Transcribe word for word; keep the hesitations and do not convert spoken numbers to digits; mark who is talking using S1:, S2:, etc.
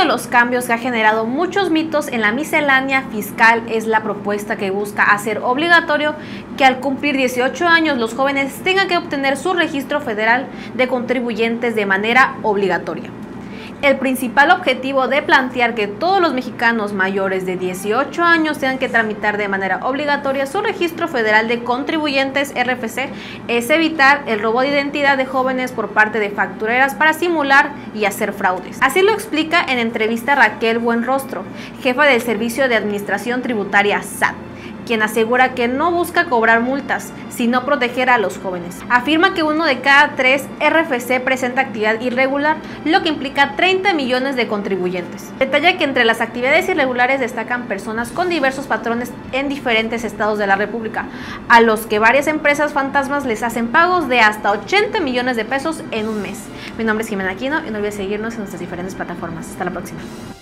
S1: de los cambios que ha generado muchos mitos en la miscelánea fiscal es la propuesta que busca hacer obligatorio que al cumplir dieciocho años los jóvenes tengan que obtener su registro federal de contribuyentes de manera obligatoria. El principal objetivo de plantear que todos los mexicanos mayores de dieciocho años tengan que tramitar de manera obligatoria su registro federal de contribuyentes R F C es evitar el robo de identidad de jóvenes por parte de factureras para simular y hacer fraudes. Así lo explica en entrevista Raquel Buenrostro, jefa del Servicio de Administración Tributaria S A T, quien asegura que no busca cobrar multas, sino proteger a los jóvenes. Afirma que uno de cada tres R F C presenta actividad irregular, lo que implica treinta millones de contribuyentes. Detalla que entre las actividades irregulares destacan personas con diversos patrones en diferentes estados de la República, a los que varias empresas fantasmas les hacen pagos de hasta ochenta millones de pesos en un mes. Mi nombre es Jimena Aquino y no olvides seguirnos en nuestras diferentes plataformas. Hasta la próxima.